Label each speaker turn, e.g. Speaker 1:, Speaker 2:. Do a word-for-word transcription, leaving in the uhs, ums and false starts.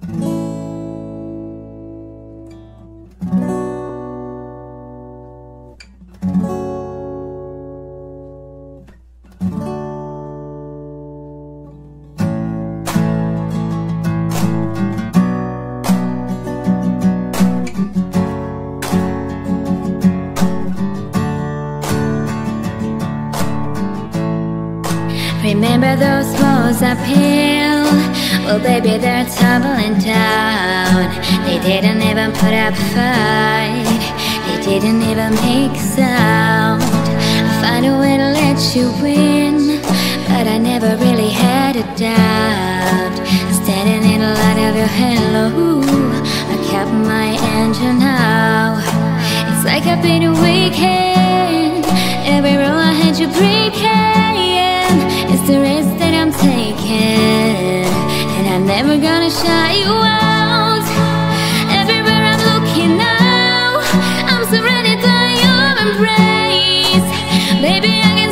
Speaker 1: Remember those walls uphill? Well, baby, they're tumbling down. They didn't even put up a fight. They didn't even make a sound. I found a way to let you in, but I never really had a doubt. Standing in the light of your halo, I kept my engine out. It's like I've been a weekend. Every row I had you breaking. It's the risk that I'm taking, and I'm never gonna shut you out. Everywhere I'm looking now, I'm surrounded by your embrace. Baby, I can